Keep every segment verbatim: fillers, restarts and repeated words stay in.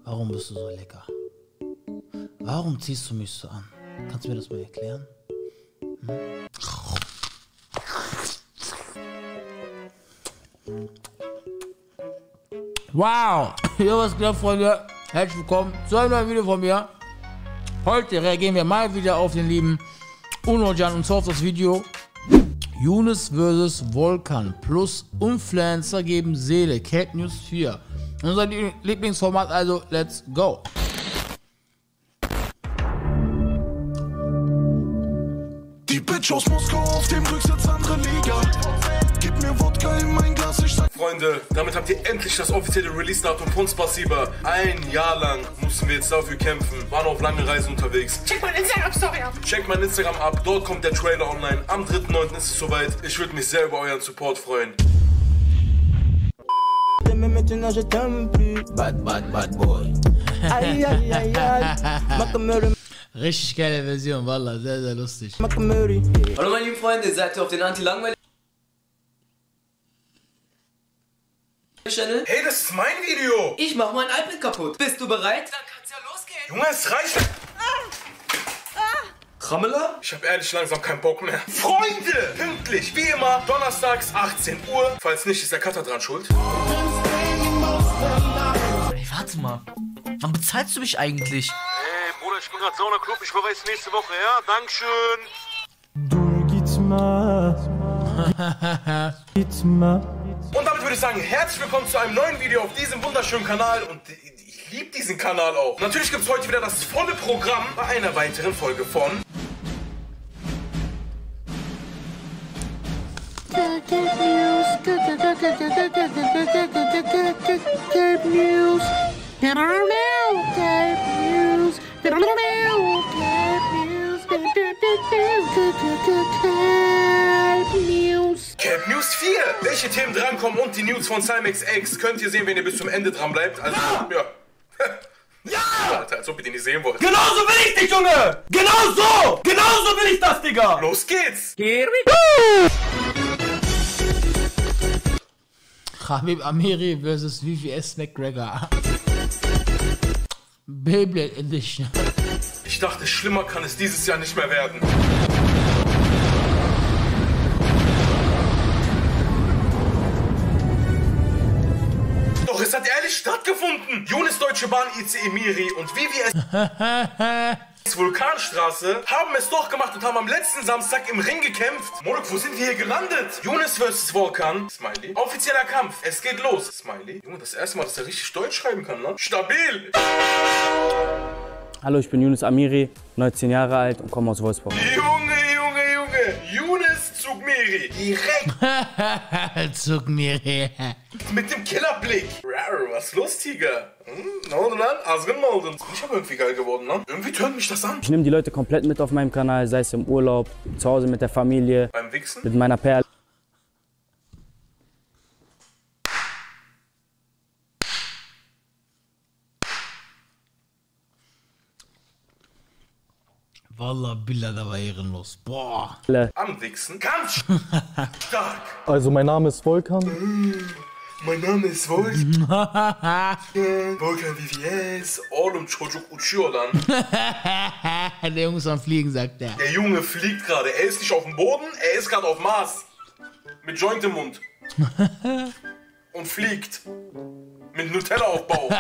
Warum bist du so lecker? Warum ziehst du mich so an? Kannst du mir das mal erklären? Hm? Wow! Jo, was geht, Freunde? Herzlich willkommen zu einem neuen Video von mir. Heute reagieren wir mal wieder auf den lieben Unojan und zwar auf das Video Younes versus. Volkan plus Influencer geben Seele. Cape News vier. Unser Lieblingsformat, also let's go. Die Bitch aus Moskau auf dem Rücksitz andere Liga. Gib mir Wodka in mein Glas, ich sag... Freunde, damit habt ihr endlich das offizielle Release-Datum von Spasiba. Ein Jahr lang mussten wir jetzt dafür kämpfen, waren auf lange Reisen unterwegs. Check mein Instagram-Story ab. Check mein Instagram ab, dort kommt der Trailer online. Am dritten neunten ist es soweit. Ich würde mich sehr über euren Support freuen. Bad, bad, bad boy. Ay, ay, ay, ay. Richtig geile Version, wallah, sehr, sehr lustig. Hallo meine lieben Freunde, seid ihr auf den Anti-Langweilig Channel? Hey, das ist mein Video! Ich mach mein iPad kaputt. Bist du bereit? Dann kann's ja losgehen. Junge, es reicht! Rammela? Ich hab ehrlich langsam keinen Bock mehr. Freunde! Pünktlich, wie immer, donnerstags achtzehn Uhr. Falls nicht, ist der Cutter dran schuld. Ey, warte mal. Wann bezahlst du mich eigentlich? Hey, Bruder, ich bin gerade Sauna-Club. Ich überweise nächste Woche, ja? Dankeschön. Und damit würde ich sagen, herzlich willkommen zu einem neuen Video auf diesem wunderschönen Kanal. Und ich liebe diesen Kanal auch. Natürlich gibt es heute wieder das volle Programm bei einer weiteren Folge von... Cape News vier. Welche Themen drankommen und die News von Cymex X könnt ihr sehen, wenn ihr bis zum Ende dran bleibt. Also, ja. Ja! Alter, als ob ihr den nicht sehen wollt. Genau so will ich dich, Junge! Genau so! Genau so will ich das, Digga! Los geht's! Here we go! Khabib Amiri versus V V S McGregor. Beyblade Edition. Ich dachte, schlimmer kann es dieses Jahr nicht mehr werden. Doch es hat ehrlich stattgefunden. Younes Deutsche Bahn, I C E Miri und V V S Vulkanstraße haben es doch gemacht und haben am letzten Samstag im Ring gekämpft. Molok, wo sind wir hier gelandet? Younes versus. Volkan. Smiley. Offizieller Kampf. Es geht los. Smiley. Junge, das erste Mal, dass er richtig Deutsch schreiben kann, ne? Stabil. Hallo, ich bin Younes Amiri, neunzehn Jahre alt und komme aus Wolfsburg. Junge, Junge, Junge. Younes Zugmiri. Direkt. Zugmiri. Mit dem Killerblick. Rar, was los, Tiger? Hm? No, no, Asgen Molden. Bin ich aber irgendwie geil geworden, ne? Irgendwie tönt mich das an. Ich nehme die Leute komplett mit auf meinem Kanal, sei es im Urlaub, zu Hause mit der Familie, beim Wichsen, mit meiner Perle. Wallah, Billah, da war ehrenlos. Boah. am Wichsen. Ganz stark. Also mein Name ist Volkan. Mein Name ist Volkan. Volkan V V S. Oğlum çocuk uçuyor lan. Der Junge ist am Fliegen, sagt er. Der Junge fliegt gerade. Er ist nicht auf dem Boden, er ist gerade auf Mars. Mit Joint im Mund. Und fliegt. Mit Nutella-Aufbau.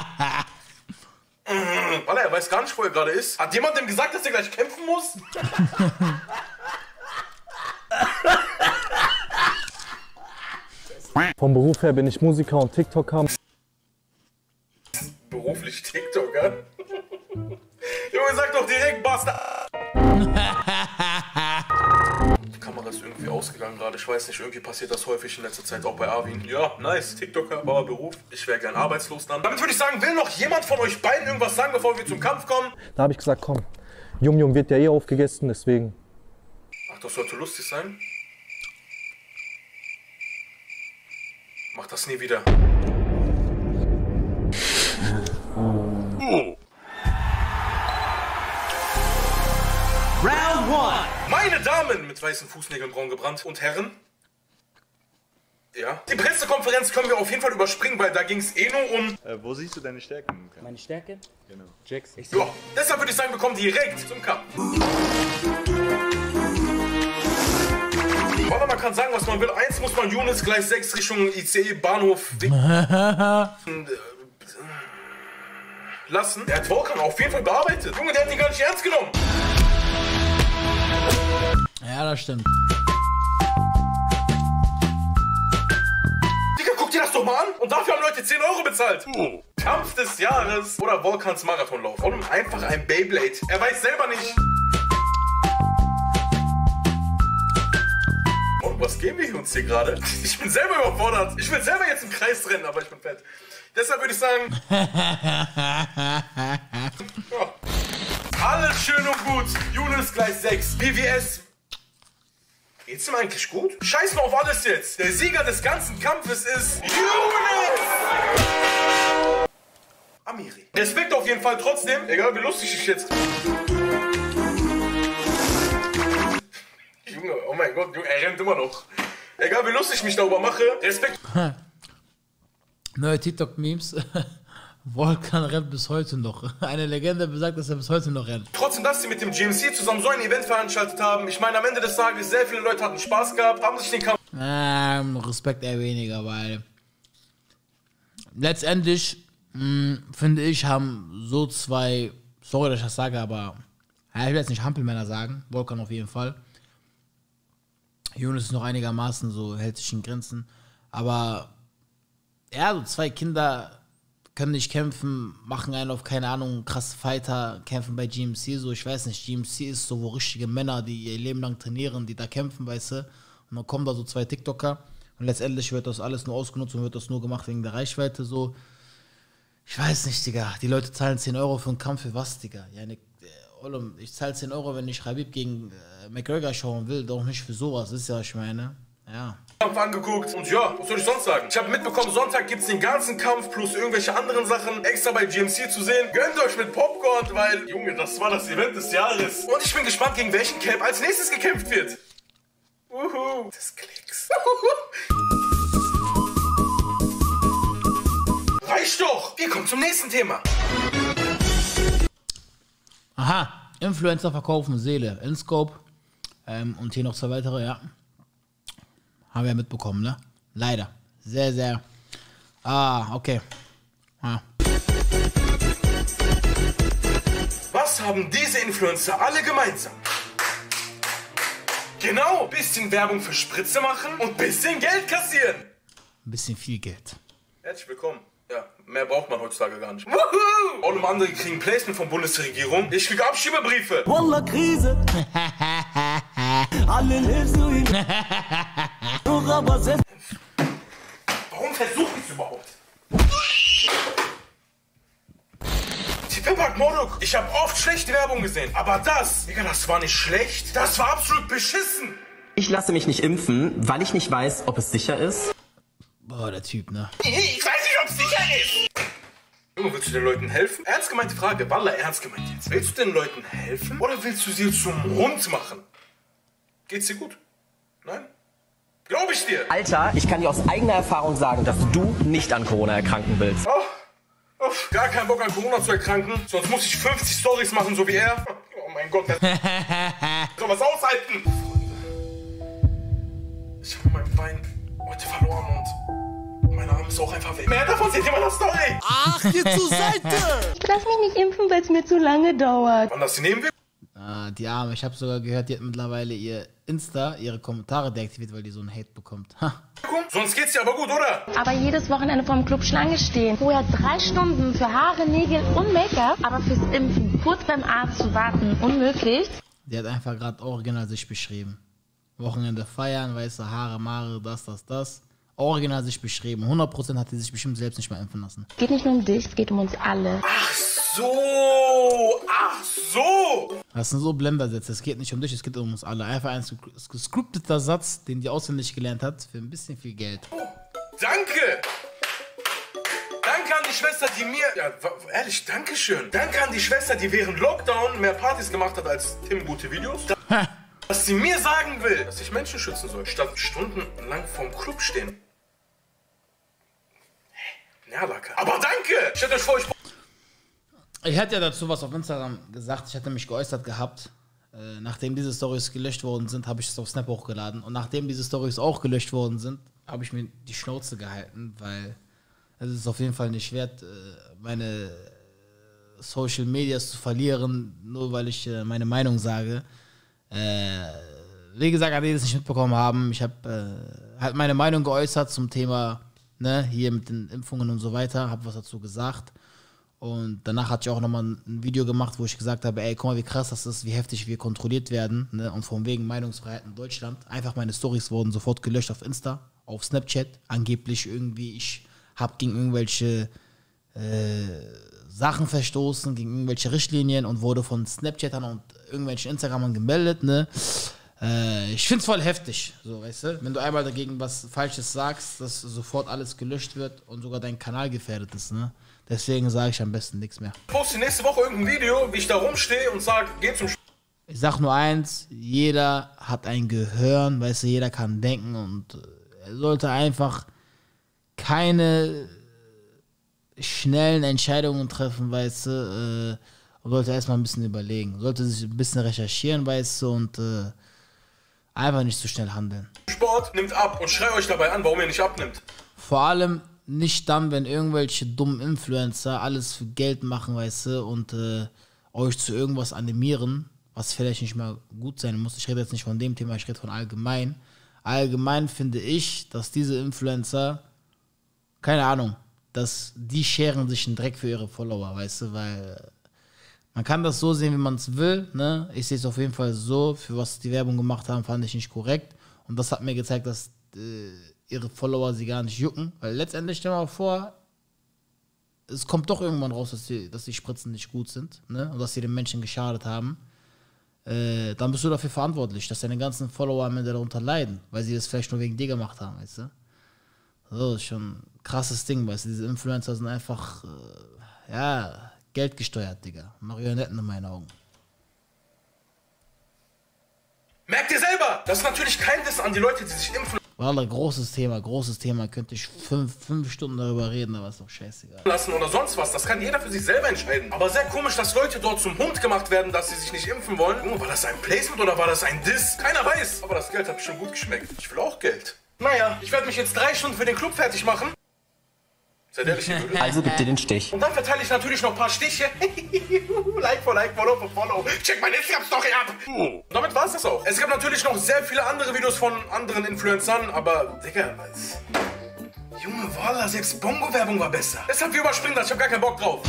Weil er weiß gar nicht, wo er gerade ist. Hat jemand dem gesagt, dass er gleich kämpfen muss? Vom Beruf her bin ich Musiker und TikToker. Beruflich TikToker? Junge, sag doch direkt, Bastard! Die Kamera ist irgendwie ausgegangen gerade. Ich weiß nicht, irgendwie passiert das häufig in letzter Zeit, auch bei Arvin. Ja, nice, TikToker, aber Beruf. Ich wäre gern arbeitslos dann. Damit würde ich sagen, will noch jemand von euch beiden irgendwas sagen, bevor wir zum Kampf kommen? Da habe ich gesagt, komm, Yum Yum wird ja eh aufgegessen, deswegen. Ach, das sollte lustig sein. Mach das nie wieder. Oh. Round one! Meine Damen mit weißen Fußnägeln braun gebrannt und Herren, Ja. Die Pressekonferenz können wir auf jeden Fall überspringen, weil da ging es eh nur um... Äh, wo siehst du deine Stärken? Meine Stärke? Genau. Jackson. Ja, deshalb würde ich sagen, wir kommen direkt zum Cup. Warte, man kann sagen, was man will. Eins muss man Younes gleich sechs Richtung I C E Bahnhof lassen. Der hat Volkan auf jeden Fall bearbeitet. Junge, der hat ihn gar nicht ernst genommen. Ja, das stimmt. Digga, guck dir das doch mal an. Und dafür haben Leute zehn Euro bezahlt. Oh. Kampf des Jahres oder Volkans Marathonlauf. Und einfach ein Beyblade. Er weiß selber nicht. Und was geben wir uns hier gerade? Ich bin selber überfordert. Ich will selber jetzt im Kreis rennen, aber ich bin fett. Deshalb würde ich sagen... ja. Alles schön und gut. Younes gleich sechs. B W S... Geht's ihm eigentlich gut? Scheiß mal auf alles jetzt. Der Sieger des ganzen Kampfes ist... Younes! Amiri. Respekt auf jeden Fall trotzdem. Egal wie lustig ich jetzt... Junge, oh mein Gott, Junge, er rennt immer noch. Egal wie lustig ich mich darüber mache. Respekt... Neue TikTok-Memes. Volkan rennt bis heute noch. Eine Legende besagt, dass er bis heute noch rennt. Trotzdem, dass sie mit dem G M C zusammen so ein Event veranstaltet haben. Ich meine, am Ende des Tages, sehr viele Leute hatten Spaß gehabt, haben sich den Kampf... Ähm, Respekt eher weniger, weil... Letztendlich, mh, finde ich, haben so zwei... Sorry, dass ich das sage, aber... Ja, ich will jetzt nicht Hampelmänner sagen. Volkan auf jeden Fall. Younes ist noch einigermaßen so, hält sich in Grenzen. Aber... Ja, so zwei Kinder können nicht kämpfen, machen einen auf, keine Ahnung, krasse Fighter, kämpfen bei G M C, so, ich weiß nicht, G M C ist so, wo richtige Männer, die ihr Leben lang trainieren, die da kämpfen, weißt du, und dann kommen da so zwei TikToker und letztendlich wird das alles nur ausgenutzt und wird das nur gemacht wegen der Reichweite, so, ich weiß nicht, Digga, die Leute zahlen zehn Euro für einen Kampf, für was, Digga, ja, ne, ich zahle zehn Euro, wenn ich Khabib gegen äh, McGregor schauen will, doch nicht für sowas, ist ja, was ich meine, ja. Kampf angeguckt und ja, was soll ich sonst sagen? Ich habe mitbekommen, Sonntag gibt es den ganzen Kampf plus irgendwelche anderen Sachen extra bei G M C zu sehen. Gönnt euch mit Popcorn, weil, Junge, das war das Event des Jahres. Und ich bin gespannt, gegen welchen Camp als nächstes gekämpft wird. Uhu, des Klicks. Reicht doch! Wir kommen zum nächsten Thema. Aha, Influencer verkaufen Seele, InScope ähm, und hier noch zwei weitere, ja. Haben wir ja mitbekommen, ne? Leider. Sehr, sehr. Ah, okay. Ah. Was haben diese Influencer alle gemeinsam? Genau, bisschen Werbung für Spritze machen und bisschen Geld kassieren. Ein bisschen viel Geld. Herzlich willkommen. Ja, mehr braucht man heutzutage gar nicht. Wuhu! Alle andere kriegen Placement von Bundesregierung. Ich kriege Abschiebebriefe. Wallah, Krise. Alle Hilfsruinen. Warum versuche ich es überhaupt? Die Pepper Modok. Ich habe oft schlechte Werbung gesehen. Aber das, Digga, das war nicht schlecht. Das war absolut beschissen. Ich lasse mich nicht impfen, weil ich nicht weiß, ob es sicher ist. Boah, der Typ, ne? Ich weiß nicht, ob es sicher ist. Junge, willst du den Leuten helfen? Ernst gemeinte Frage. Wallah, ernst gemeint jetzt. Willst du den Leuten helfen oder willst du sie zum Hund machen? Geht's dir gut? Nein? Glaube ich dir. Alter, ich kann dir aus eigener Erfahrung sagen, dass du nicht an Corona erkranken willst. Oh, oh, gar keinen Bock an Corona zu erkranken. Sonst muss ich fünfzig Storys machen, so wie er. Oh mein Gott, der soll was aushalten. Ich habe mein Bein heute verloren und mein Arm ist auch einfach weg. Mehr davon seht ihr in meiner Story. Ach, hier zur Seite! Ich lass mich nicht impfen, weil es mir zu lange dauert. Wann das nehmen wir? Ah, die Arme. Ich habe sogar gehört, die hat mittlerweile ihr Insta, ihre Kommentare deaktiviert, weil die so einen Hate bekommt. Ha. Sonst geht's dir aber gut, oder? Aber jedes Wochenende vorm Club Schlange stehen. Vorher drei Stunden für Haare, Nägel und Make-up. Aber fürs Impfen kurz beim Arzt zu warten, unmöglich. Die hat einfach gerade original sich beschrieben. Wochenende feiern, weiße Haare, Mare, das, das, das. Original sich beschrieben. hundert Prozent hat die sich bestimmt selbst nicht mehr impfen lassen. Es geht nicht nur um dich, es geht um uns alle. Ach so, ach so. Das sind so Blendersätze. Es geht nicht um dich, es geht um uns alle. Einfach ein gescripteter Satz, den die auswendig gelernt hat, für ein bisschen viel Geld. Oh, danke. Danke an die Schwester, die mir... Ja, ehrlich, danke schön. Danke an die Schwester, die während Lockdown mehr Partys gemacht hat als Tim gute Videos. Dass sie mir sagen will, dass ich Menschen schützen soll, statt stundenlang vorm Club stehen. Ja, Lacke. Aber danke! Stellt euch vor, ich... Ich hatte ja dazu was auf Instagram gesagt, ich hatte mich geäußert gehabt. Äh, nachdem diese Stories gelöscht worden sind, habe ich es auf Snap hochgeladen. Und nachdem diese Stories auch gelöscht worden sind, habe ich mir die Schnauze gehalten, weil es ist auf jeden Fall nicht wert, meine Social Medias zu verlieren, nur weil ich meine Meinung sage. Äh, wie gesagt, an die das nicht mitbekommen haben, ich habe äh, halt meine Meinung geäußert zum Thema, ne, hier mit den Impfungen und so weiter, habe was dazu gesagt. Und danach hatte ich auch nochmal ein Video gemacht, wo ich gesagt habe, ey, guck mal, wie krass das ist, wie heftig wir kontrolliert werden, ne? Und von wegen Meinungsfreiheit in Deutschland. Einfach meine Stories wurden sofort gelöscht auf Insta, auf Snapchat. Angeblich irgendwie, ich habe gegen irgendwelche äh, Sachen verstoßen, gegen irgendwelche Richtlinien und wurde von Snapchatern und irgendwelchen Instagramern gemeldet, ne? Äh, ich find's voll heftig, so, weißt du? Wenn du einmal dagegen was Falsches sagst, dass sofort alles gelöscht wird und sogar dein Kanal gefährdet ist, ne? Deswegen sage ich am besten nichts mehr. Ich poste nächste Woche irgendein Video, wie ich da rumstehe und sage, geh zum Sch... Ich sag nur eins, jeder hat ein Gehirn, weißt du, jeder kann denken und er sollte einfach keine schnellen Entscheidungen treffen, weißt du, äh, und sollte erstmal ein bisschen überlegen, sollte sich ein bisschen recherchieren, weißt du, und äh, einfach nicht so schnell handeln. Sport nimmt ab und schrei euch dabei an, warum ihr nicht abnimmt. Vor allem nicht dann, wenn irgendwelche dummen Influencer alles für Geld machen, weißt du, und äh, euch zu irgendwas animieren, was vielleicht nicht mal gut sein muss. Ich rede jetzt nicht von dem Thema, ich rede von allgemein. Allgemein finde ich, dass diese Influencer, keine Ahnung, dass die scheren sich einen Dreck für ihre Follower, weißt du, weil man kann das so sehen, wie man es will, ne? Ich sehe es auf jeden Fall so, für was die Werbung gemacht haben, fand ich nicht korrekt. Und das hat mir gezeigt, dass äh, ihre Follower sie gar nicht jucken, weil letztendlich, stell mal vor, es kommt doch irgendwann raus, dass die, dass die Spritzen nicht gut sind, ne? Und dass sie den Menschen geschadet haben. Äh, dann bist du dafür verantwortlich, dass deine ganzen Follower am Ende darunter leiden, weil sie das vielleicht nur wegen dir gemacht haben, weißt du? So, ist schon ein krasses Ding, weißt du, diese Influencer sind einfach, äh, ja, geldgesteuert, Digga. Marionetten in meinen Augen. Merkt ihr selber, das ist natürlich kein Diss an die Leute, die sich impfen Wallah, großes Thema, großes Thema, könnte ich fünf, fünf Stunden darüber reden, aber ist doch scheißegal. lassen oder sonst was, das kann jeder für sich selber entscheiden. Aber sehr komisch, dass Leute dort zum Hund gemacht werden, dass sie sich nicht impfen wollen. Oh, war das ein Placement oder war das ein Diss? Keiner weiß. Aber das Geld hat bestimmt gut geschmeckt. Ich will auch Geld. Naja, ich werde mich jetzt drei Stunden für den Club fertig machen. Seid ehrlich, ihr würdet. Also gib dir den Stich. Und dann verteile ich natürlich noch ein paar Stiche. Like for like, follow for follow. Check meine Instagram-Story ab. Und damit war es das auch. Es gab natürlich noch sehr viele andere Videos von anderen Influencern, aber, Digga, was? Junge, Wallah, selbst Bongo-Werbung war besser. Deshalb, wir überspringen das, ich hab gar keinen Bock drauf.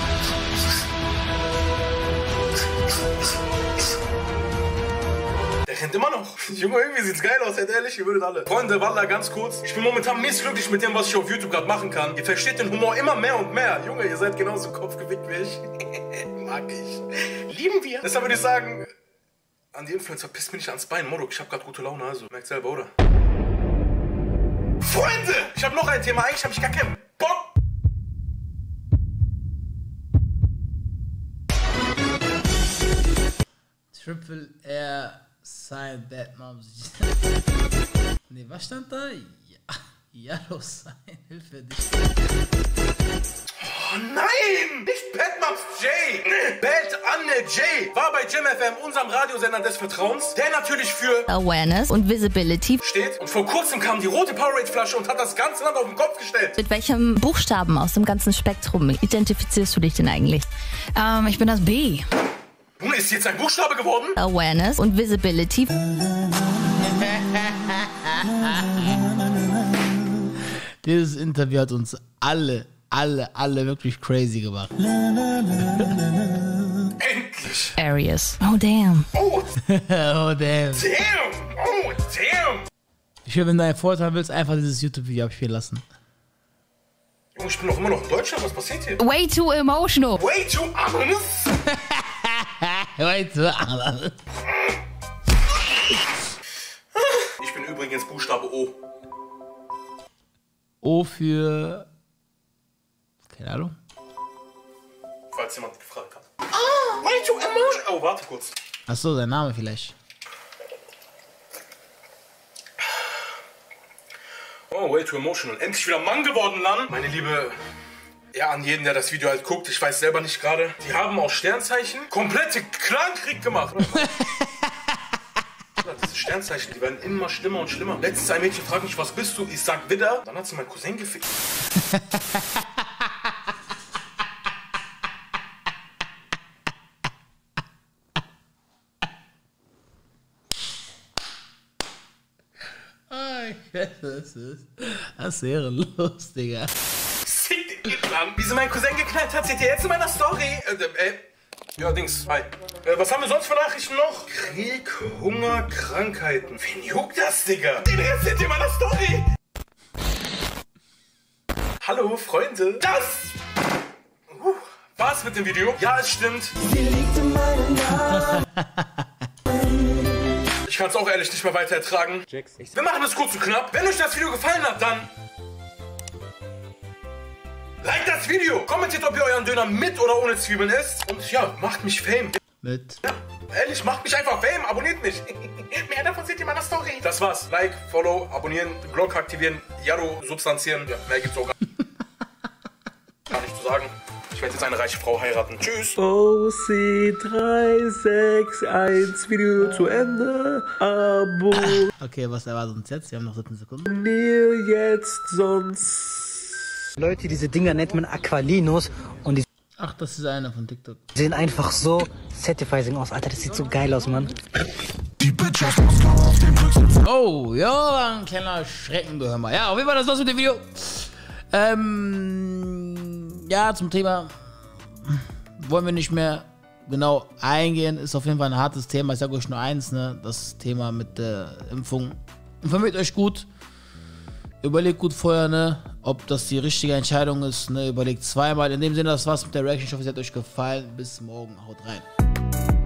Der rennt immer noch. Junge, irgendwie sieht's geil aus, seid ehrlich, ihr würdet alle. Freunde, Wallah, ganz kurz. Ich bin momentan missglücklich mit dem, was ich auf YouTube gerade machen kann. Ihr versteht den Humor immer mehr und mehr. Junge, ihr seid genauso kopfgewickt wie ich. Mag ich. Lieben wir. Deshalb würde ich sagen, an die Influencer, pisst mir nicht ans Bein. Modok, ich hab grad gute Laune, also. Merkt selber, oder? Freunde, ich hab noch ein Thema. Eigentlich hab ich gar keinen Bock. Triple R Sign Bad Moms. Ne, was stand da? Ja, Yellow Sign, Hilfe dich. Oh nein! Nicht Bad Moms J! Bad Anne J! War bei Jam F M, unserem Radiosender des Vertrauens, der natürlich für Awareness und Visibility steht. Und vor kurzem kam die rote Powerade-Flasche und hat das ganze Land auf den Kopf gestellt. Mit welchem Buchstaben aus dem ganzen Spektrum identifizierst du dich denn eigentlich? Ähm, ich bin das B. Nun ist jetzt ein Buchstabe geworden? Awareness und Visibility. Dieses Interview hat uns alle, alle, alle wirklich crazy gemacht. Endlich! Areas. Oh, damn. Oh, oh, damn. Damn! Oh, damn! Ich will, wenn du einen Vorteil willst, einfach dieses YouTube-Video abspielen lassen. Junge, ich bin doch immer noch in Deutschland, was passiert hier? Way too emotional. Way too honest? Way too honest. Ich bin übrigens Buchstabe O. O für... Keine Ahnung. Falls jemand gefragt hat. Ah, way too emotional. Oh, warte kurz. Achso, sein Name vielleicht. Oh, Oh, way too emotional. Endlich wieder Mann geworden, Lan. Meine Liebe, ja, an jeden, der das Video halt guckt, ich weiß selber nicht gerade. Die haben aus Sternzeichen komplette Clankrieg gemacht. Diese Sternzeichen, die werden immer schlimmer und schlimmer. Letztens ein Mädchen fragt mich, was bist du? Ich sag Widder. Dann hat sie meinen Cousin gefickt. Das ist, das wäre lustig, Sick den Plan. Wie sie meinen Cousin geknallt hat, seht ihr jetzt in meiner Story. Äh, äh, ja, Dings, hi. Äh, was haben wir sonst für Nachrichten noch? Krieg, Hunger, Krankheiten. Wen juckt das, Digga? Den Rest seht ihr in meiner Story. Hallo, Freunde. Das uh, war's mit dem Video. Ja, es stimmt. Sie liegt in meinen Namen. Ich kann es auch ehrlich nicht mehr weiter ertragen. Wir machen es kurz und knapp. Wenn euch das Video gefallen hat, dann like das Video. Kommentiert, ob ihr euren Döner mit oder ohne Zwiebeln isst. Und ja, macht mich Fame. Mit. Ja, ehrlich, macht mich einfach Fame. Abonniert mich. Mehr davon seht ihr in meiner Story. Das war's. Like, Follow, abonnieren, Glocke aktivieren, Jaro substanzieren. Ja, mehr gibt's auch gar nicht zu sagen. Ich werde jetzt eine reiche Frau heiraten. Tschüss. O C drei sechs eins, Video zu Ende. Abo. Okay, was erwartet uns jetzt? Wir haben noch siebzehn Sekunden. Jetzt sonst. Leute, diese Dinger nennt man Aqualinos und die Ach, das ist einer von TikTok. sehen einfach so satisfying aus. Alter, das sieht so geil aus, Mann. Die Bitch aus Moskau auf dem Rücksitz. Oh, ja, ein kleiner Schreckengehör. Ja, auf jeden Fall, das war's mit dem Video. Ähm, ja, zum Thema wollen wir nicht mehr genau eingehen. Ist auf jeden Fall ein hartes Thema. Ich sage euch nur eins, ne? Das Thema mit der Impfung. Informiert euch gut. Überlegt gut vorher, ne? Ob das die richtige Entscheidung ist, ne? Überlegt zweimal. In dem Sinne, das war's mit der Reaction. Ich hoffe, es hat euch gefallen. Bis morgen. Haut rein.